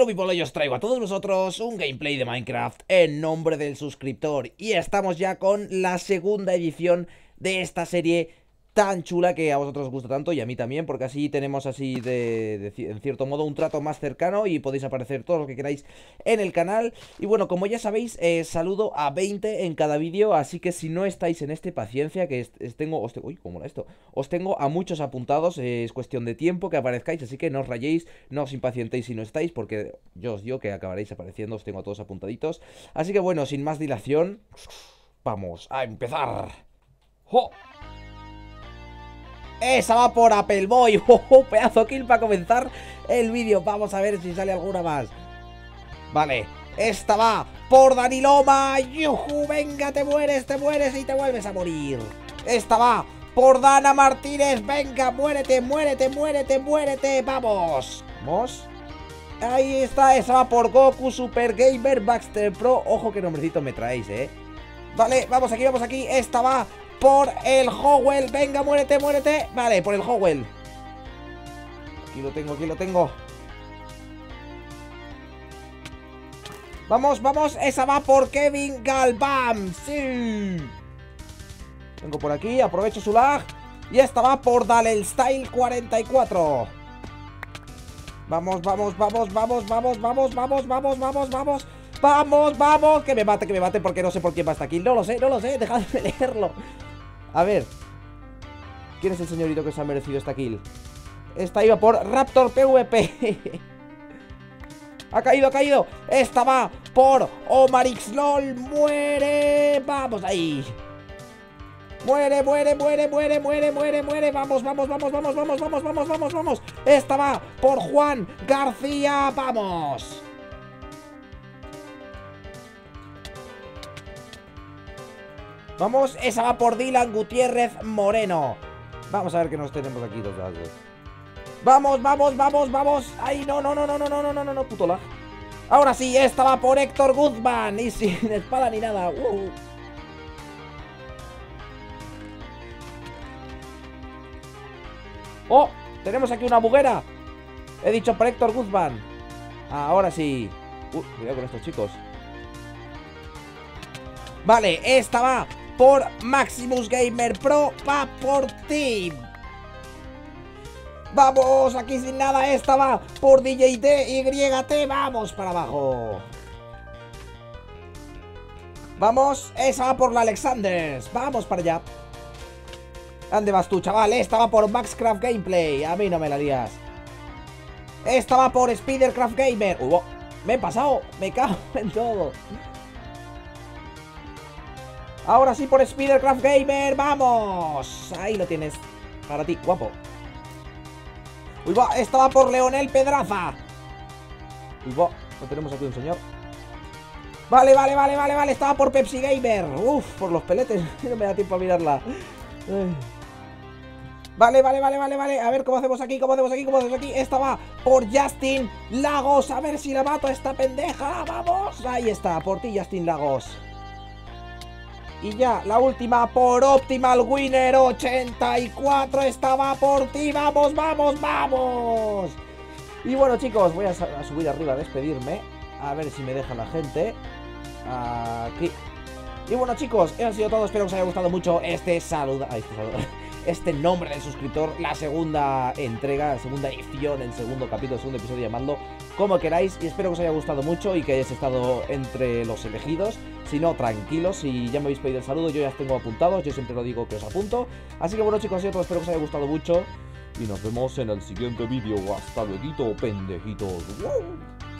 Hello people, hoy os traigo a todos vosotros un gameplay de Minecraft en nombre del suscriptor. Y estamos ya con la segunda edición de esta serie tan chula que a vosotros os gusta tanto y a mí también, porque así tenemos así en cierto modo un trato más cercano y podéis aparecer todo lo que queráis en el canal. Y bueno, como ya sabéis, saludo a 20 en cada vídeo, así que si no estáis en este, paciencia, que uy, ¿cómo era esto? Os tengo a muchos apuntados, es cuestión de tiempo que aparezcáis, así que no os rayéis, no os impacientéis si no estáis, porque yo os digo que acabaréis apareciendo, os tengo a todos apuntaditos. Así que bueno, sin más dilación, vamos a empezar. ¡Jo! Esa va por Appleboy. Pedazo kill para comenzar el vídeo. Vamos a ver si sale alguna más. Vale, esta va por Daniloma. ¡Yujú! Venga, te mueres y te vuelves a morir. Esta va por Dana Martínez. Venga, muérete. Vamos. Vamos. Ahí está, esa va por Goku Super Gamer Baxter Pro. Ojo que nombrecito me traéis, Vale, vamos aquí. Esta va por el Howell. Venga, muérete. Vale, por el Howell. Aquí lo tengo. Vamos. Esa va por Kevin Galván. Sí. Vengo por aquí, aprovecho su lag. Y esta va por Dalel Style 44. Vamos. Vamos. Que me mate porque no sé por quién va hasta aquí. No lo sé. Dejadme leerlo. A ver. ¿Quién es el señorito que se ha merecido esta kill? Esta iba por Raptor PvP. Ha caído. Esta va por Omarixlol. Muere. Vamos ahí. Muere. Vamos. Esta va por Juan García. Vamos. Vamos, esa va por Dylan Gutiérrez Moreno. Vamos a ver qué nos tenemos aquí dos lados. Vamos. Ay, no, puto lag. Ahora sí, esta va por Héctor Guzmán. Y sin espada ni nada. Oh, tenemos aquí una buguera. He dicho por Héctor Guzmán. Ahora sí. Cuidado con estos chicos. Vale, esta va por Maximus Gamer Pro. Va por ti. Vamos, aquí sin nada. Esta va por DJT. Vamos para abajo. Vamos, esa va por la Alexanders. Vamos para allá. ¿Dónde vas tú, chaval? Esta va por Maxcraft Gameplay. A mí no me la lías. Esta va por Spidercraft Gamer. Me he pasado. Me cago en todo. Ahora sí por Spidercraft Gamer. ¡Vamos! Ahí lo tienes. Para ti, guapo. Uy, va. Esta va por Leonel Pedraza. Uy, va. No tenemos aquí un señor. Vale. Esta va por Pepsi Gamer. Uf, por los peletes. No me da tiempo a mirarla. Vale. A ver cómo hacemos aquí. Esta va por Justin Lagos. A ver si la mato a esta pendeja. ¡Vamos! Ahí está. Por ti, Justin Lagos. Y ya, la última por Optimal Winner 84. Esta va por ti. ¡Vamos! Y bueno, chicos, voy a subir arriba a despedirme. A ver si me deja la gente. Aquí. Y bueno, chicos, eso ha sido todo. Espero que os haya gustado mucho este nombre del suscriptor. La segunda entrega, la segunda edición, el segundo capítulo, el segundo episodio, llamadlo como queráis. Y espero que os haya gustado mucho y que hayáis estado entre los elegidos. Si no, tranquilos, si ya me habéis pedido el saludo, yo ya os tengo apuntados. Yo siempre lo digo que os apunto. Así que bueno, chicos, ha sido todo. Espero que os haya gustado mucho. Y nos vemos en el siguiente vídeo. Hasta luego, pendejitos. ¡Wow!